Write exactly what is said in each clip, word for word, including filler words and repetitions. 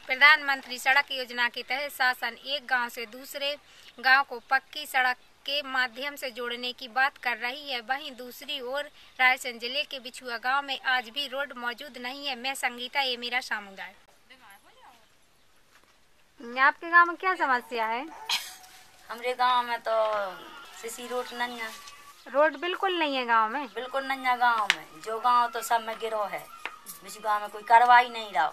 प्रधानमंत्री सड़क योजना के तहत शासन एक गांव से दूसरे गांव को पक्की सड़क के माध्यम से जोड़ने की बात कर रही है। वहीं दूसरी ओर रायसेन जिले के बिछुआ गांव में आज भी रोड मौजूद नहीं है। मैं संगीता, ये मेरा समुदाय। आपके गांव में क्या समस्या है? हमारे गांव में तो सीसी रोड नहीं है। रोड बिल्कुल नहीं है गांव में? बिल्कुल नहीं है गांव में। जो गांव तो सब में गिरो है। बिछुआ गांव में कोई कार्रवाई नहीं रहा।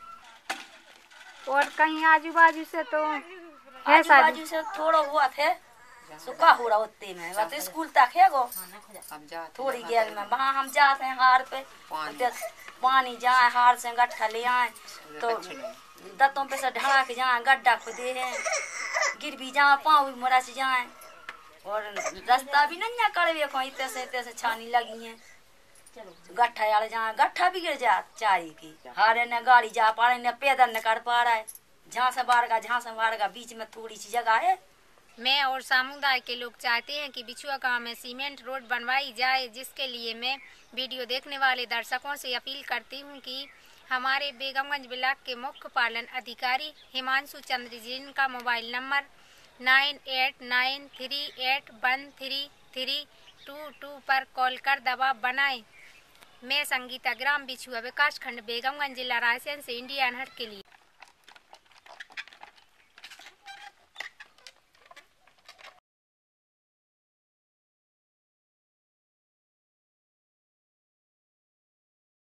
और कहीं आजू बाजू से तो आजू बाजू से थोड़ा हुआ थे, सुखा हो रहा होते में तो स्कूल तक है गो थोड़ी गेल में। वहाँ हम जाते हैं हार पे पानी जाए, हार से गट्ठा ले आए तो दत्तों पे से ढाक जाए, गड्ढा खुदे हैं, गिर भी जाए, पाँव भी मुड़ा से जाए। और रास्ता भी नहीं करवे को इतने से इतने से छानी लगी है। गट्ठा यार जाए, गट्ठा भी गिर जा चारी की। हारे ने गाड़ी जा पा रहे, न पैदल न कर पा रहा है। जहाँ से बाढ़ का जहाँ से बाढ़ का बीच में थोड़ी सी जगह है। मैं और समुदाय के लोग चाहते हैं कि बिछुआ गांव में सीमेंट रोड बनवाई जाए, जिसके लिए मैं वीडियो देखने वाले दर्शकों से अपील करती हूं कि हमारे बेगमगंज ब्लॉक के मुख्य पालन अधिकारी हिमांशु चंद्र, जिनका mobile number nine eight nine three eight one three three two two पर कॉल कर दबाव बनाएं। मैं संगीता, ग्राम बिछुआ, विकास खंड बेगमगंज, जिला रायसेन से इंडिया अनहर्ड के लिए।